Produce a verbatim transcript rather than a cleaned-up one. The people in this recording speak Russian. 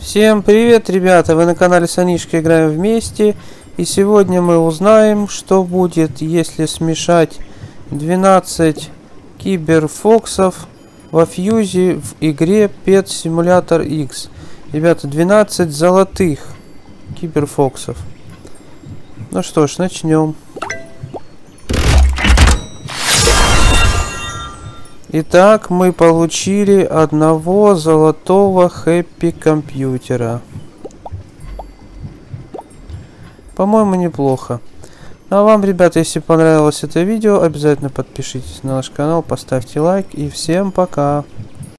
Всем привет, ребята! Вы на канале Санишка, играем вместе. И сегодня мы узнаем, что будет, если смешать двенадцать киберфоксов во фьюзе в игре Pet Simulator X. Ребята, двенадцать золотых киберфоксов. Ну что ж, начнем. Итак, мы получили одного золотого хэппи компьютера. По-моему, неплохо. А вам, ребята, если понравилось это видео, обязательно подпишитесь на наш канал, поставьте лайк и всем пока.